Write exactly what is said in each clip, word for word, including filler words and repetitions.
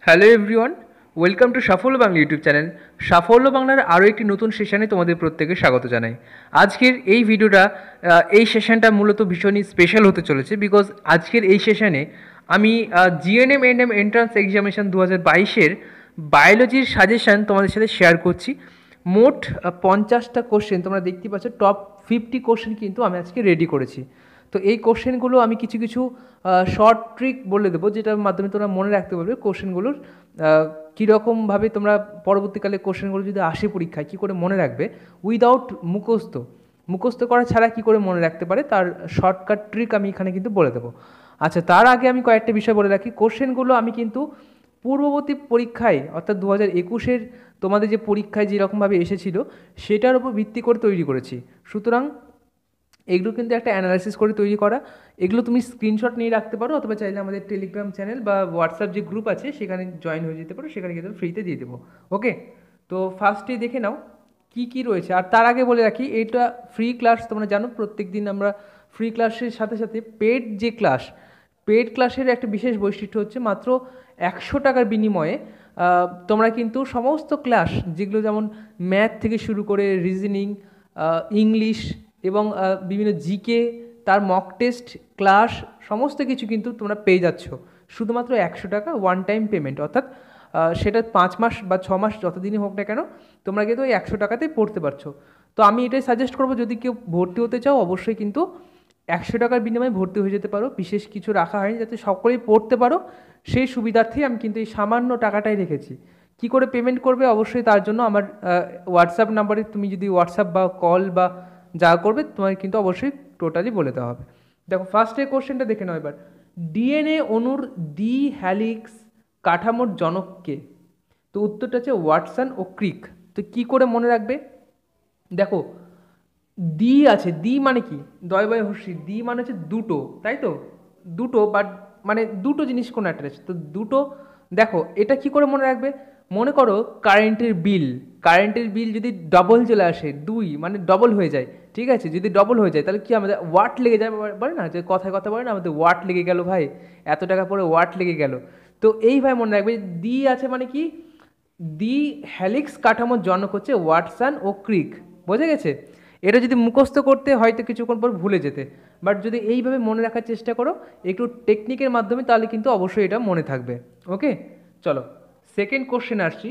Hello everyone, welcome to সাফল্য Bangla YouTube channel. সাফল্য বাংলার আরও একটি নতুন সেশনে তোমাদের প্রত্যেকে স্বাগত জানাই। আজকের এই ভিডিওটা এই সেশনটা মূলত ভীষণই স্পেশাল হতে চলেছে, বিকজ আজকের এই সেশনে আমি GNM and M entrance examination দু হাজার বাইশের বায়োলজির সাজেশান তোমাদের সাথে শেয়ার করছি। মোট পঞ্চাশটা কোশ্চেন তোমরা দেখতে পাচ্ছ, টপ ফিফটি কোশ্চেন কিন্তু আমি আজকে রেডি করেছি। তো এই কোশ্চেনগুলো আমি কিছু কিছু শর্ট ট্রিক বলে দেবো, যেটার মাধ্যমে তোমরা মনে রাখতে পারবে কোশ্চেনগুলোর কীরকমভাবে তোমরা পরবর্তীকালে কোশ্চেনগুলো যদি আসে পরীক্ষায় কী করে মনে রাখবে উইদাউট মুখস্থ মুখস্থ করা ছাড়া কী করে মনে রাখতে পারে তার শর্টকাট ট্রিক আমি এখানে কিন্তু বলে দেবো। আচ্ছা, তার আগে আমি কয়েকটা বিষয় বলে রাখি। কোশ্চেনগুলো আমি কিন্তু পূর্ববর্তী পরীক্ষায় অর্থাৎ দু হাজার একুশের তোমাদের যে পরীক্ষায় যেরকমভাবে এসেছিল সেটার উপর ভিত্তি করে তৈরি করেছি। সুতরাং এগুলো কিন্তু একটা অ্যানালাইসিস করে তৈরি করা। এগুলো তুমি স্ক্রিনশট নিয়ে রাখতে পারো, অথবা চাইলে আমাদের টেলিগ্রাম চ্যানেল বা হোয়াটসঅ্যাপ যে গ্রুপ আছে সেখানে জয়েন হয়ে যেতে পারো, সেখানে কিন্তু ফ্রিতে দিয়ে দেবো। ওকে, তো ফার্স্টে দেখে নাও কি কি রয়েছে। আর তার আগে বলে রাখি, এটা ফ্রি ক্লাস, তোমরা জানো প্রত্যেক দিন আমরা ফ্রি ক্লাসের সাথে সাথে পেড যে ক্লাস, পেড ক্লাসের একটা বিশেষ বৈশিষ্ট্য হচ্ছে মাত্র একশো টাকার বিনিময়ে তোমরা কিন্তু সমস্ত ক্লাস, যেগুলো যেমন ম্যাথ থেকে শুরু করে রিজনিং, ইংলিশ এবং বিভিন্ন জিকে, তার মক টেস্ট ক্লাস, সমস্ত কিছু কিন্তু তোমরা পেয়ে যাচ্ছ শুধুমাত্র একশো টাকা ওয়ান টাইম পেমেন্ট। অর্থাৎ সেটা পাঁচ মাস বা ছ মাস যতদিনই হোক না কেন তোমরা কিন্তু ওই একশো টাকাতেই পড়তে পারছো। তো আমি এটাই সাজেস্ট করবো, যদি কেউ ভর্তি হতে চাও অবশ্যই কিন্তু একশো টাকার বিনিময়ে ভর্তি হয়ে যেতে পারো। বিশেষ কিছু রাখা হয়নি, যাতে সকলেই পড়তে পারো সেই সুবিধার্থেই আমি কিন্তু এই সামান্য টাকাটাই রেখেছি। কি করে পেমেন্ট করবে অবশ্যই তার জন্য আমার হোয়াটসঅ্যাপ নাম্বারে তুমি যদি হোয়াটসঅ্যাপ বা কল বা যা করবে তোমার কিন্তু অবশ্যই টোটালি বলে দেওয়া হবে। দেখো ফার্স্টে কোশ্চেনটা দেখে নাও এবার। ডিএনএ অণুর দ্বি হ্যালিক্স কাঠামোর জনককে? তো উত্তরটা হচ্ছে ওয়াটসন ও ক্রিক। তো কি করে মনে রাখবে? দেখো দ্বি আছে, দ্বি মানে কি, দয় বয় হর্ষি, দ্বি মানে হচ্ছে দুটো, তাই তো, দুটো, বাট মানে দুটো জিনিস কোনো একটা আছে, তো দুটো। দেখো এটা কি করে মনে রাখবে? মনে করো কারেন্টের বিল, কারেন্টের বিল যদি ডবল চলে আসে, দুই মানে ডবল হয়ে যায়, ঠিক আছে, যদি ডবল হয়ে যায় তাহলে কি আমাদের ওয়াট লেগে যায়, বলে না যে কথায় কথা বলে না আমাদের ওয়াট লেগে গেল ভাই, এত টাকা পরে ওয়াট লেগে গেল। তো এইভাবে মনে রাখবে, দ্বি আছে মানে কি, দ্বি হ্যালিক্স কাঠামোর জনক হচ্ছে ওয়াটসন ও ক্রিক। বোঝা গেছে? এটা যদি মুখস্থ করতে হয়তো কিছুক্ষণ পর ভুলে যেতে, বাট যদি এইভাবে মনে রাখার চেষ্টা করো একটু টেকনিকের মাধ্যমে, তাহলে কিন্তু অবশ্যই এটা মনে থাকবে। ওকে, চলো সেকেন্ড কোশ্চেন আসছি।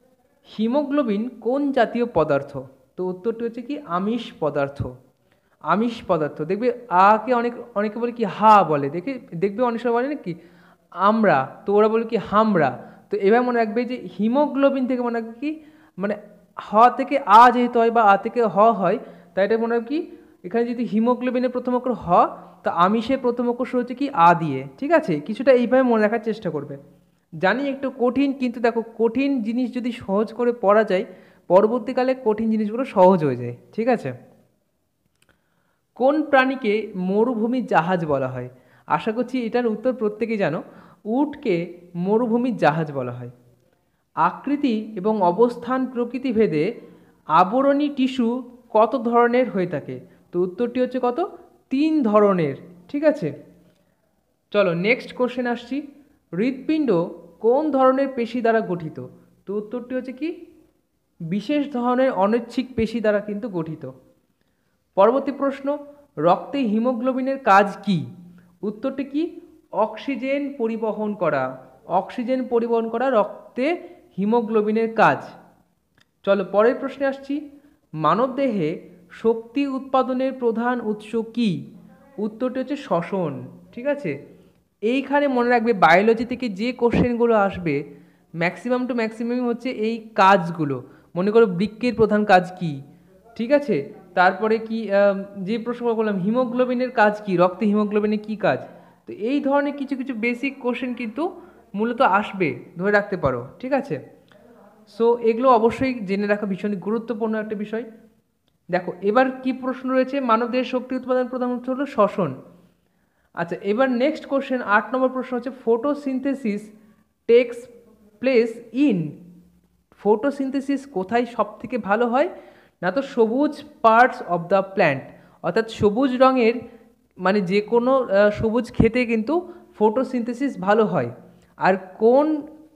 হিমোগ্লোবিন কোন জাতীয় পদার্থ? তো উত্তরটি হচ্ছে কি আমিষ পদার্থ। আমিষ পদার্থ। দেখবে আকে অনেক অনেকে বলে কি হা বলে, দেখে দেখবে অনেক সময় বলে না কি আমরা, তো ওরা বলে কি হামরা। তো এবার মনে রাখবে যে হিমোগ্লোবিন থেকে মনে রাখবে কি, মানে হ থেকে আ যেহেতু হয় বা আ থেকে হ হয়, তাই এটা মনে রাখবে কি এখানে যদি হিমোগ্লোবিনের প্রথম অক্ষর হ, তো আমিষের প্রথম অক্ষর হচ্ছে কি আ দিয়ে। ঠিক আছে, কিছুটা এইভাবে মনে রাখার চেষ্টা করবে। জানি একটু কঠিন, কিন্তু দেখো কঠিন জিনিস যদি সহজ করে পড়া যায় পরবর্তীকালে কঠিন জিনিসগুলো সহজ হয়ে যায়। ঠিক আছে, কোন প্রাণীকে মরুভূমির জাহাজ বলা হয়? আশা করছি এটার উত্তর প্রত্যেকেই জানো। উটকে মরুভূমির জাহাজ বলা হয়। আকৃতি এবং অবস্থান প্রকৃতি ভেদে আবরণী টিস্যু কত ধরনের হয়ে থাকে? তো উত্তরটি হচ্ছে কত? তিন ধরনের। ঠিক আছে, চলো নেক্সট কোশ্চেন আসছি। হৃৎপিণ্ড কোন ধরনের পেশি দ্বারা গঠিত? তো উত্তরটি হচ্ছে কি বিশেষ ধরনের অনৈচ্ছিক পেশি দ্বারা কিন্তু গঠিত। পরবর্তী প্রশ্ন, রক্তে হিমোগ্লোবিনের কাজ কি? উত্তরটি কি অক্সিজেন পরিবহন করা। অক্সিজেন পরিবহন করা রক্তে হিমোগ্লোবিনের কাজ। চলো পরের প্রশ্নে আসছি। মানবদেহে শক্তি উৎপাদনের প্রধান উৎস কি? উত্তরটি হচ্ছে শ্বসন। ঠিক আছে, এইখানে মনে রাখবে বায়োলজি থেকে যে কোশ্চেনগুলো আসবে ম্যাক্সিমাম টু ম্যাক্সিমাম হচ্ছে এই কাজগুলো। মনে করো বৃক্কের প্রধান কাজ কি, ঠিক আছে, তারপরে কি যে প্রশ্ন বললাম হিমোগ্লোবিনের কাজ কি, রক্তে হিমোগ্লোবিনের কি কাজ। তো এই ধরনের কিছু কিছু বেসিক কোশ্চেন কিন্তু মূলত আসবে, ধরে রাখতে পারো। ঠিক আছে, সো এগুলো অবশ্যই জেনে রাখা ভীষণ গুরুত্বপূর্ণ একটা বিষয়। দেখো এবার কি প্রশ্ন রয়েছে, মানবদেহের শক্তি উৎপাদন প্রধান উৎস হলো শ্বসন। আচ্ছা, এবার নেক্সট কোশ্চেন আট নম্বর প্রশ্ন হচ্ছে photosynthesis takes place in. Photosynthesis কোথায় সব থেকে ভালো হয়? না তো সবুজ পার্টস অফ দ্য প্ল্যান্ট, অর্থাৎ সবুজ রঙের মানে যে কোনো সবুজ খেতে কিন্তু ফটোসিনথেসিস ভালো হয়। আর কোন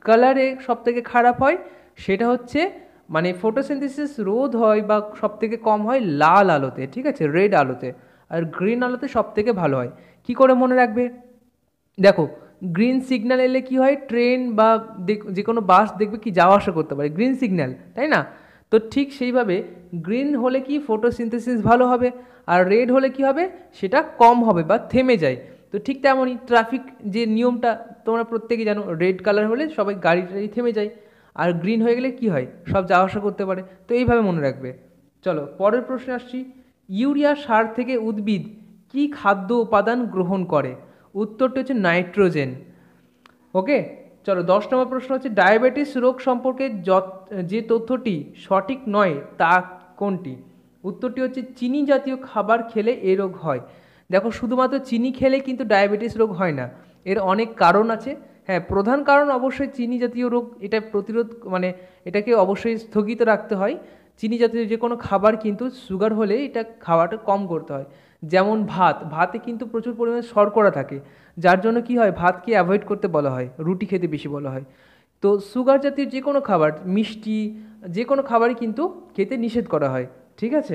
কালারে সব থেকে খারাপ হয় সেটা হচ্ছে মানে ফটোসিনথেসিস রোধ হয় বা সব থেকে কম হয় লাল আলোতে, ঠিক আছে, রেড আলোতে। আর গ্রিন আলোতে সব থেকে ভালো হয়। কি করে মনে রাখবে? দেখো, গ্রিন সিগন্যাল এলে কি হয়, ট্রেন বা যে কোনো বাস দেখবে কি যাওয়া আসা করতে পারে, গ্রিন সিগন্যাল, তাই না? তো ঠিক সেইভাবে গ্রিন হলে কি ফটোসিনথেসিস ভালো হবে, আর রেড হলে কি হবে, সেটা কম হবে বা থেমে যায়। তো ঠিক তেমনই ট্রাফিক যে নিয়মটা তোমরা প্রত্যেকেই জানো, রেড কালার হলে সবাই গাড়ি টাড়ি থেমে যায়, আর গ্রিন হয়ে গেলে কি হয়, সব যাওয়া আসা করতে পারে। তো এইভাবে মনে রাখবে। চলো পরের প্রশ্নে আসছি। ইউরিয়া সার থেকে উদ্ভিদ কি খাদ্য উপাদান গ্রহণ করে? উত্তরটি হচ্ছে নাইট্রোজেন। ওকে, চলো দশ নম্বর প্রশ্ন হচ্ছে ডায়াবেটিস রোগ সম্পর্কে যে তথ্যটি সঠিক নয় তা কোনটি? উত্তরটি হচ্ছে চিনি জাতীয় খাবার খেলে এ রোগ হয়। দেখো, শুধুমাত্র চিনি খেলে কিন্তু ডায়াবেটিস রোগ হয় না, এর অনেক কারণ আছে। হ্যাঁ, প্রধান কারণ অবশ্যই চিনি জাতীয় রোগ, এটা প্রতিরোধ মানে এটাকে অবশ্যই স্থগিত রাখতে হয়। চিনি জাতীয় যে কোনো খাবার কিন্তু সুগার হলে এটা খাওয়াটা কম করতে হয়। যেমন ভাত, ভাতে কিন্তু প্রচুর পরিমাণে শর্করা থাকে, যার জন্য কি হয়, ভাতকে অ্যাভয়েড করতে বলা হয়, রুটি খেতে বেশি বলা হয়। তো সুগার জাতীয় যে কোনো খাবার, মিষ্টি যে কোনো খাবারই কিন্তু খেতে নিষেধ করা হয়, ঠিক আছে।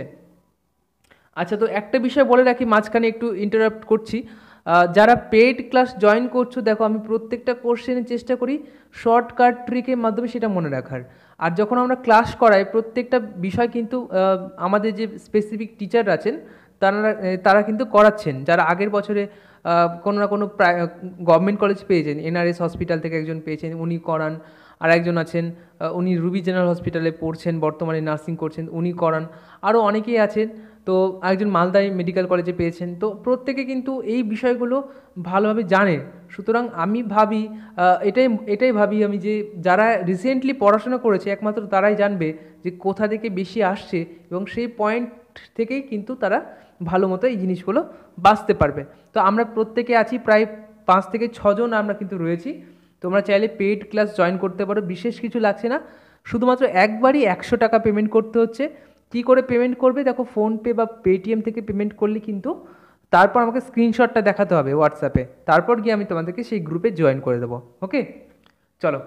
আচ্ছা, তো একটা বিষয় বলে রাখি, মাঝখানে একটু ইন্টারাপ্ট করছি। যারা পেইড ক্লাস জয়েন করছো, দেখো আমি প্রত্যেকটা কোশ্চেনের চেষ্টা করি শর্টকাট ট্রিকের মাধ্যমে সেটা মনে রাখার। আর যখন আমরা ক্লাস করাই প্রত্যেকটা বিষয় কিন্তু আমাদের যে স্পেসিফিক টিচার আছেন তারা তারা কিন্তু করাচ্ছেন, যারা আগের বছরে কোনো না কোনো গভর্নমেন্ট কলেজ পেয়েছেন, এনআরএস হসপিটাল থেকে একজন পেয়েছেন, উনি করান। আর একজন আছেন, উনি রুবি জেনারেল হসপিটালে পড়ছেন, বর্তমানে নার্সিং করছেন, উনি করান। আরও অনেকেই আছেন, তো একজন মালদায় মেডিকেল কলেজে পেয়েছেন। তো প্রত্যেকে কিন্তু এই বিষয়গুলো ভালোভাবে জানে। সুতরাং আমি ভাবি এটাই এটাই ভাবি আমি যে যারা রিসেন্টলি পড়াশোনা করেছে একমাত্র তারাই জানবে যে কোথা থেকে বেশি আসছে, এবং সেই পয়েন্ট থেকেই কিন্তু তারা ভালো মতো এই জিনিসগুলো বাঁচতে পারবে। তো আমরা প্রত্যেকে আছি প্রায় পাঁচ থেকে ছজন আমরা কিন্তু রয়েছি। তোমরা চাইলে পেইড ক্লাস জয়েন করতে পারো, বিশেষ কিছু লাগছে না, শুধুমাত্র একবারই একশো টাকা পেমেন্ট করতে হচ্ছে। কি করে পেমেন্ট করবে? দেখো, ফোনপে বা পেটিএম থেকে পেমেন্ট করলে কিন্তু তারপর আমাকে স্ক্রিনশটটা দেখাতে হবে হোয়াটসঅ্যাপে, তারপর গিয়ে আমি তোমাদেরকে সেই গ্রুপে জয়েন করে দেবো। ওকে, চলো।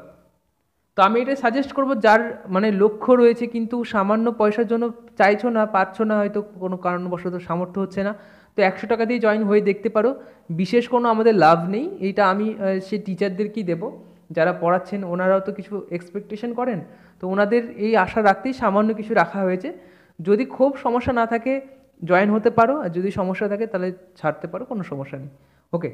তো আমি এটা সাজেস্ট করবো, যার মানে লক্ষ্য রয়েছে কিন্তু সামান্য পয়সার জন্য চাইছো না, পারছো না, হয়তো কোনো কারণবশত সামর্থ্য হচ্ছে না, তো একশো টাকা দিয়ে জয়েন হয়ে দেখতে পারো। বিশেষ কোনো আমাদের লাভ নেই, এইটা আমি সে টিচারদেরকেই দেবো যারা পড়াচ্ছেন, ওনারাও তো কিছু এক্সপেকটেশন করেন, তো ওনাদের এই আশা রাখতেই সামান্য কিছু রাখা হয়েছে। যদি খুব সমস্যা না থাকে জয়েন হতে পারো, আর যদি সমস্যা থাকে তাহলে ছাড়তে পারো, কোনো সমস্যা নেই। ওকে,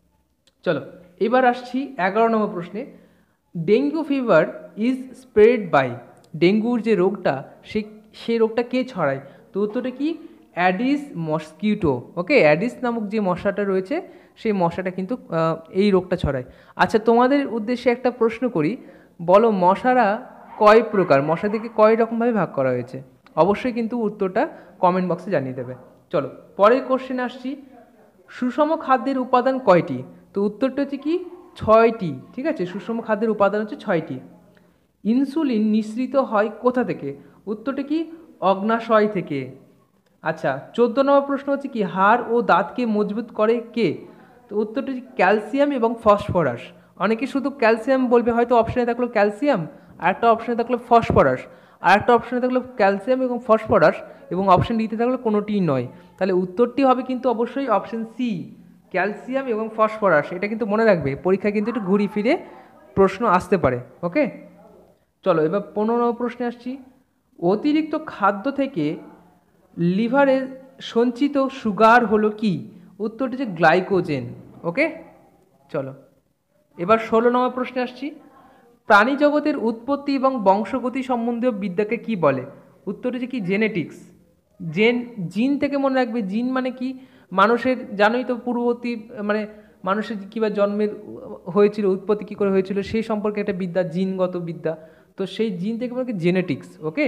চলো এবার আসছি এগারো নম্বর প্রশ্নে। Dengue fever is spread by, ডেঙ্গুর যে রোগটা সে সেই রোগটা কে ছড়ায়? তো উত্তরটা কি? অ্যাডিস মসকিউটো। ওকে, অ্যাডিস নামক যে মশাটা রয়েছে সেই মশাটা কিন্তু এই রোগটা ছড়ায়। আচ্ছা, তোমাদের উদ্দেশ্যে একটা প্রশ্ন করি, বলো মশারা কয় প্রকার, মশাদেরকে কয় রকমভাবে ভাগ করা হয়েছে? অবশ্যই কিন্তু উত্তরটা কমেন্ট বক্সে জানিয়ে দেবে। চলো পরের কোশ্চেনে আসছি। সুষম খাদ্যের উপাদান কয়টি? তো উত্তরটা হচ্ছে কি? ছয়টি। ঠিক আছে, সুষম খাদ্যের উপাদান হচ্ছে ছয়টি। ইনসুলিন নিঃসৃত হয় কোথা থেকে? উত্তরটা কি? অগ্নাশয় থেকে। আচ্ছা, চোদ্দ নম্বর প্রশ্ন হচ্ছে কি, হাড় ও দাঁতকে মজবুত করে কে? তো উত্তরটা হচ্ছে ক্যালসিয়াম এবং ফসফরাস। অনেকে শুধু ক্যালসিয়াম বলবে, হয়তো অপশানে থাকলো ক্যালসিয়াম, আর একটা অপশানে থাকলো ফসফরাস, আর একটা অপশানে থাকলো ক্যালসিয়াম এবং ফসফরাস, এবং অপশান ডিতে থাকলো কোনোটিই নয়। তাহলে উত্তরটি হবে কিন্তু অবশ্যই অপশান সি, ক্যালসিয়াম এবং ফসফরাস। এটা কিন্তু মনে রাখবে, পরীক্ষায় কিন্তু একটু ঘুরি ফিরে প্রশ্ন আসতে পারে। ওকে, চলো এবার পনেরো নম্বর প্রশ্নে আসছি। অতিরিক্ত খাদ্য থেকে লিভারে সঞ্চিত সুগার হলো কি? উত্তরটি হচ্ছে গ্লাইকোজেন। ওকে, চলো এবার ষোলো নম্বর প্রশ্নে আসছি। প্রাণী জগতের উৎপত্তি এবং বংশগতি সম্বন্ধীয় বিদ্যাকে কি বলে? উত্তরটি হচ্ছে কি? জেনেটিক্স। জেন, জিন থেকে মনে রাখবে, জিন মানে কি? মানুষের জানোই তো পূর্ববর্তী মানে মানুষের কীভাবে জন্মের হয়েছিল, উৎপত্তি কী করে হয়েছিল সেই সম্পর্কে একটা বিদ্যা, জিনগত বিদ্যা। তো সেই জিন থেকে মনে জেনেটিক্স। ওকে,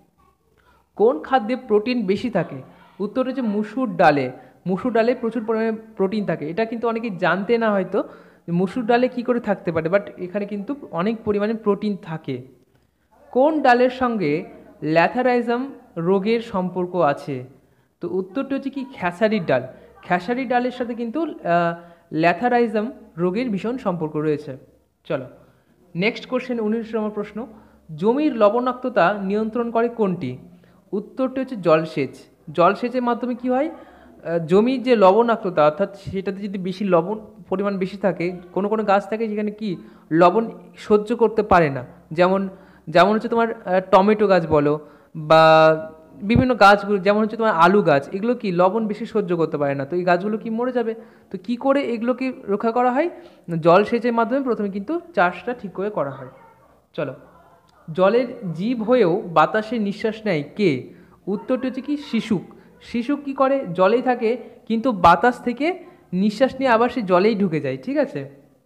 কোন খাদ্যে প্রোটিন বেশি থাকে? উত্তর হচ্ছে মুসুর ডালে। মুসুর ডালে প্রচুর পরিমাণে প্রোটিন থাকে। এটা কিন্তু অনেকে জানতে না হয়তো মুসুর ডালে কি করে থাকতে পারে, বাট এখানে কিন্তু অনেক পরিমাণে প্রোটিন থাকে। কোন ডালের সঙ্গে ল্যাথারাইজম রোগের সম্পর্ক আছে? তো উত্তরটি হচ্ছে কি? খেসারির ডাল। খেসারি ডালের সাথে কিন্তু ল্যাথারাইজম রোগের ভীষণ সম্পর্ক রয়েছে। চলো নেক্সট কোশ্চেন উনিশ নম্বর প্রশ্ন, জমির লবণাক্ততা নিয়ন্ত্রণ করে কোনটি? উত্তরটি হচ্ছে জলসেচ। জলসেচের মাধ্যমে কি হয়, জমির যে লবণাক্ততা অর্থাৎ সেটাতে যদি বেশি লবণ পরিমাণ বেশি থাকে, কোনো কোনো গাছ থাকে যেখানে কি লবণ সহ্য করতে পারে না, যেমন যেমন হচ্ছে তোমার টমেটো গাছ বলো বা বিভিন্ন গাছগুলো, যেমন হচ্ছে তোমার আলু গাছ, এগুলো কি লবণ বেশি সহ্য করতে পারে না, তো এই গাছগুলো কি মরে যাবে। তো কি করে এগুলোকে রক্ষা করা হয়? জলসেচের মাধ্যমে প্রথমে কিন্তু চাষটা ঠিক করে করা হয়। চলো, জলের জীব হয়েও বাতাসে নিঃশ্বাস নেয় কে? উত্তরটি হচ্ছে কি শিশুক। শিশুক কি করে, জলেই থাকে কিন্তু বাতাস থেকে নিঃশ্বাস নিয়ে আবার সে জলেই ঢুকে যায়, ঠিক আছে।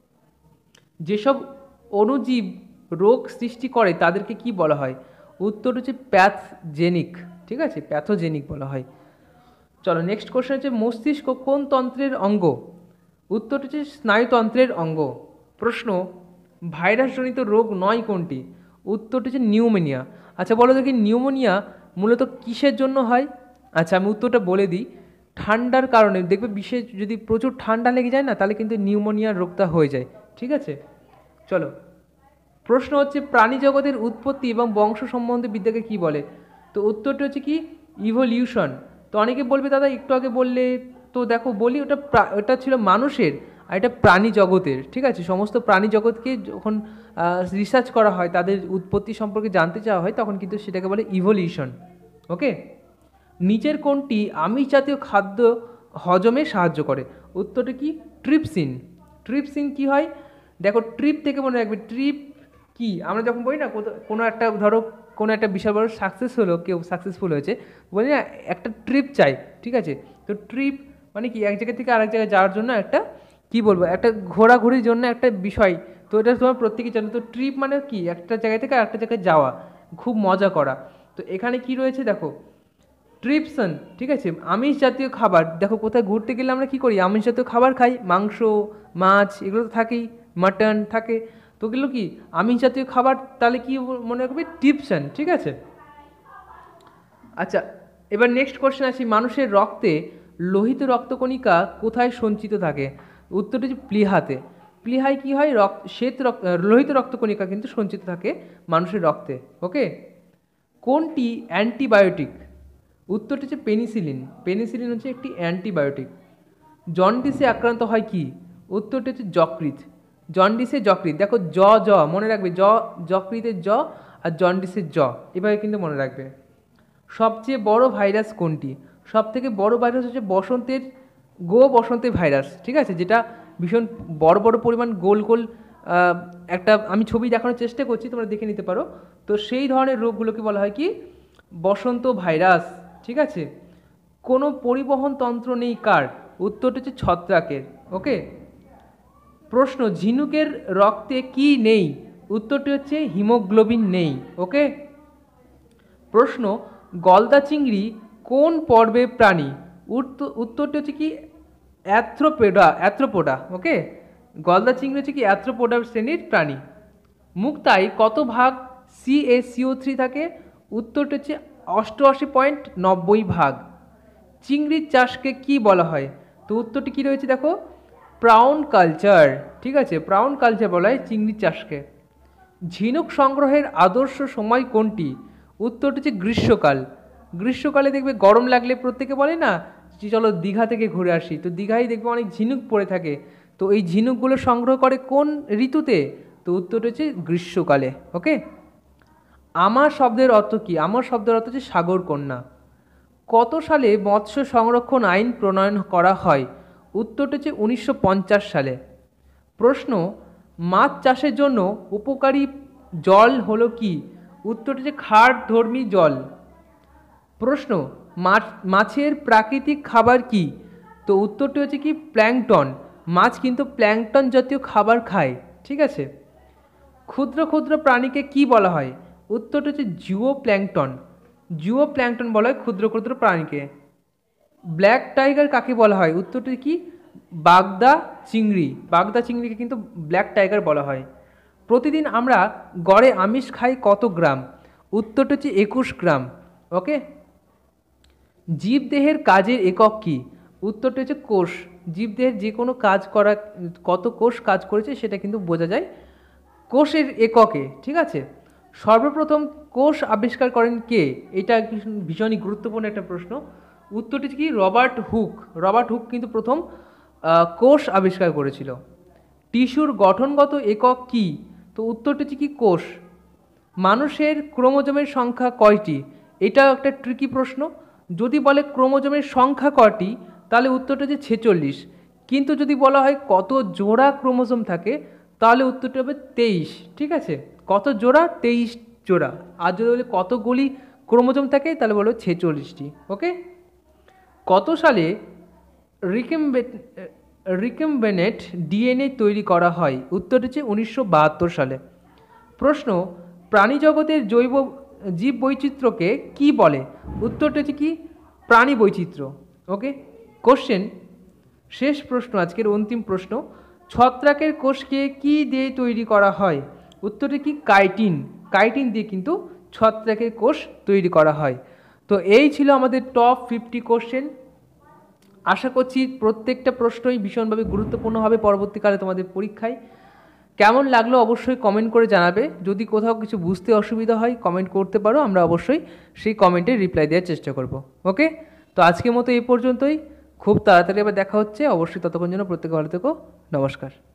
যেসব অণুজীব রোগ সৃষ্টি করে তাদেরকে কি বলা হয়? উত্তর হচ্ছে প্যাথজেনিক, ঠিক আছে, প্যাথোজেনিক বলা হয়। চলো নেক্সট কোশ্চেন হচ্ছে, মস্তিষ্ক কোন তন্ত্রের অঙ্গ? উত্তর হচ্ছে স্নায়ুতন্ত্রের অঙ্গ। প্রশ্ন, ভাইরাসজনিত রোগ নয় কোনটি? উত্তরটি হচ্ছে নিউমোনিয়া। আচ্ছা বলো দেখি, নিউমোনিয়া মূলত কিসের জন্য হয়? আচ্ছা আমি উত্তরটা বলে দিই, ঠান্ডার কারণে। দেখবে বিশেষ যদি প্রচুর ঠান্ডা লেগে যায় না, তাহলে কিন্তু নিউমোনিয়ার রোগটা হয়ে যায়, ঠিক আছে। চলো, প্রশ্ন হচ্ছে, প্রাণী জগতের উৎপত্তি এবং বংশ সম্বন্ধে বিদ্যাকে কি বলে? তো উত্তরটি হচ্ছে কি ইভলিউশন। তো অনেকে বলবে দাদা একটু আগে বললে, তো দেখো বলি, ওটা ওটা ছিল মানুষের আর এটা প্রাণী জগতের, ঠিক আছে। সমস্ত প্রাণী জগৎকে যখন রিসার্চ করা হয়, তাদের উৎপত্তি সম্পর্কে জানতে চাওয়া হয়, তখন কিন্তু সেটাকে বলে ইভলিউশন। ওকে, নিচের কোনটি আমিষ জাতীয় খাদ্য হজমে সাহায্য করে? উত্তরটা কি ট্রিপসিন। ট্রিপসিন কি হয় দেখো, ট্রিপ থেকে মনে রাখবে, ট্রিপ কি আমরা যখন বলি না, কোনো একটা ধরো কোনো একটা বিশাল বড় সাকসেস হলো, কেউ সাকসেসফুল হয়েছে, বলি না একটা ট্রিপ চাই, ঠিক আছে। তো ট্রিপ মানে কি, এক জায়গা থেকে আরেক জায়গায় যাওয়ার জন্য একটা কি বলবো, একটা ঘোরাঘুরির জন্য একটা বিষয়। তো এটা তোমার প্রত্যেকেই জানো। তো ট্রিপ মানে কি, একটা জায়গা থেকে আরেকটা জায়গায় যাওয়া, খুব মজা করা। তো এখানে কি রয়েছে দেখো, ট্রিপসন, ঠিক আছে। আমিষ জাতীয় খাবার, দেখো কোথায় ঘুরতে গেলে আমরা কি করি, আমিষ জাতীয় খাবার খাই, মাংস মাছ এগুলো তো থাকেই, মাটন থাকে, তো এগুলো কি আমিষ জাতীয় খাবার। তাহলে কি মনে রাখবে, ট্রিপসন, ঠিক আছে। আচ্ছা এবার নেক্সট কোশ্চেন আসি, মানুষের রক্তে লোহিত রক্তকণিকা কোথায় সঞ্চিত থাকে? উত্তরটি হচ্ছে প্লীহাতে। প্লীহায় কি হয়, রক্ত শ্বেত রক্ত লোহিত রক্তকণিকা কিন্তু সঞ্চিত থাকে মানুষের রক্তে। ওকে, কোনটি অ্যান্টিবায়োটিক? উত্তরটি হচ্ছে পেনিসিলিন। পেনিসিলিন হচ্ছে একটি অ্যান্টিবায়োটিক। জন্ডিসে আক্রান্ত হয় কি? উত্তরটি হচ্ছে যকৃৎ। জন্ডিসে যকৃৎ, দেখো জ জ মনে রাখবে, জ যকৃতের জ আর জন্ডিসের জ, এভাবে কিন্তু মনে রাখবে। সবচেয়ে বড় ভাইরাস কোনটি? সব থেকে বড় ভাইরাস হচ্ছে বসন্তের গো বসন্তের ভাইরাস, ঠিক আছে, যেটা ভীষণ বড় বড় পরিমাণ গোল গোল একটা, আমি ছবি দেখানোর চেষ্টা করছি, তোমরা দেখে নিতে পারো। তো সেই ধরনের রোগগুলোকে বলা হয় কি বসন্ত ভাইরাস, ঠিক আছে। কোনো পরিবহন তন্ত্র নেই কার? উত্তরটা হচ্ছে ছত্রাকের। ওকে, প্রশ্ন, ঝিনুকের রক্তে কি নেই? উত্তরটি হচ্ছে হিমোগ্লোবিন নেই। ওকে, প্রশ্ন, গলদা চিংড়ি কোন পর্বের প্রাণী? উত্তরটি হচ্ছে কি অ্যাথ্রোপোডা, অ্যাথ্রোপোডা। ওকে, গলদা চিংড়ি হচ্ছে কি অ্যাথ্রোপোডা শ্রেণীর প্রাণী। মুক্তায় কত ভাগ C A C O three থাকে? উত্তরটি হচ্ছে অষ্টআশি পয়েন্ট নব্বই ভাগ। চিংড়ির চাষকে কি বলা হয়? তো উত্তরটি কী রয়েছে দেখো, প্রাউন কালচার, ঠিক আছে, প্রাউন কালচার বলা হয় চিংড়ির চাষকে। ঝিনুক সংগ্রহের আদর্শ সময় কোনটি? উত্তরটি হচ্ছে গ্রীষ্মকাল। গ্রীষ্মকালে দেখবে গরম লাগলে প্রত্যেকে বলে না যে চলো দীঘা থেকে ঘুরে আসি, তো দীঘায় দেখবে অনেক ঝিনুক পড়ে থাকে। তো এই ঝিনুকগুলো সংগ্রহ করে কোন ঋতুতে? তো উত্তরটা হচ্ছে গ্রীষ্মকালে। ওকে, আমার শব্দের অর্থ কি? আমার শব্দের অর্থ হচ্ছে সাগর কন্যা। কত সালে মৎস্য সংরক্ষণ আইন প্রণয়ন করা হয়? উত্তরটা হচ্ছে উনিশশো পঞ্চাশ সালে। প্রশ্ন, মাছ চাষের জন্য উপকারী জল হলো কি? উত্তরটা হচ্ছে ক্ষারধর্মী জল। প্রশ্ন, মাছ মাছের প্রাকৃতিক খাবার কি? তো উত্তরটি হচ্ছে কি প্ল্যাঙ্কটন। মাছ কিন্তু প্ল্যাঙ্কটন জাতীয় খাবার খায়, ঠিক আছে। ক্ষুদ্র ক্ষুদ্র প্রাণীকে কি বলা হয়? উত্তরটা হচ্ছে জুও প্ল্যাঙ্কটন। জুও প্ল্যাঙ্কটন বলা হয় ক্ষুদ্র ক্ষুদ্র প্রাণীকে। ব্ল্যাক টাইগার কাকে বলা হয়? উত্তরটি কি বাগদা চিংড়ি। বাগদা চিংড়িকে কিন্তু ব্ল্যাক টাইগার বলা হয়। প্রতিদিন আমরা গড়ে আমিষ খাই কত গ্রাম? উত্তরটা হচ্ছে একুশ গ্রাম। ওকে, জীবদেহের কাজের একক কি? উত্তরটা হচ্ছে কোষ। জীবদেহের যে কোনো কাজ করা, কত কোষ কাজ করেছে সেটা কিন্তু বোঝা যায় কোষের এককে, ঠিক আছে। সর্বপ্রথম কোষ আবিষ্কার করেন কে? এটা ভীষণই গুরুত্বপূর্ণ একটা প্রশ্ন। উত্তরটি কি? Robert Hooke. রবার্ট হুক কিন্তু প্রথম কোষ আবিষ্কার করেছিল। টিস্যুর গঠনগত একক কি? তো উত্তরটি হচ্ছে কি? কোষ। মানুষের ক্রোমোজোমের সংখ্যা কয়টি? এটা একটা ট্রিকি প্রশ্ন। যদি বলে ক্রোমোজোমের সংখ্যা কয়টি, তাহলে উত্তরটা হচ্ছে ছেচল্লিশ। কিন্তু যদি বলা হয় কত জোড়া ক্রোমোজোম থাকে, তাহলে উত্তরটা হবে তেইশ, ঠিক আছে। কত জোড়া? তেইশ জোড়া। আর যদি বলে কতগুলি ক্রোমোজোম থাকে, তাহলে বলবো ছেচল্লিশটি। ওকে। কত সালে রিকেম্বেট রিকেম্বেনেট ডিএনএ তৈরি করা হয়? উত্তরটি হচ্ছে উনিশশো বাহাত্তর সালে। প্রশ্ন, প্রাণী জগতের জৈব জীব বৈচিত্র্যকে কি বলে? উত্তরটা হচ্ছে কি? প্রাণী বৈচিত্র্য। ওকে। কোশ্চেন, শেষ প্রশ্ন, আজকের অন্তিম প্রশ্ন। ছত্রাকের কোষকে কি দিয়ে তৈরি করা হয়? উত্তরটি কি? কাইটিন। কাইটিন দিয়ে কিন্তু ছত্রাকের কোষ তৈরি করা হয়। তো এই ছিল আমাদের টপ ফিফটি কোশ্চেন। আশা করছি প্রত্যেকটা প্রশ্নই ভীষণভাবে গুরুত্বপূর্ণ হবে পরবর্তীকালে তোমাদের পরীক্ষায়। কেমন লাগলো অবশ্যই কমেন্ট করে জানাবে। যদি কোথাও কিছু বুঝতে অসুবিধা হয় কমেন্ট করতে পারো, আমরা অবশ্যই সেই কমেন্টে রিপ্লাই দেওয়ার চেষ্টা করব। ওকে। তো আজকের মতো এই পর্যন্তই। খুব তাড়াতাড়ি আবার দেখা হচ্ছে। অবশ্যই ততক্ষণ জন্য প্রত্যেকে ভালো থেকো। নমস্কার।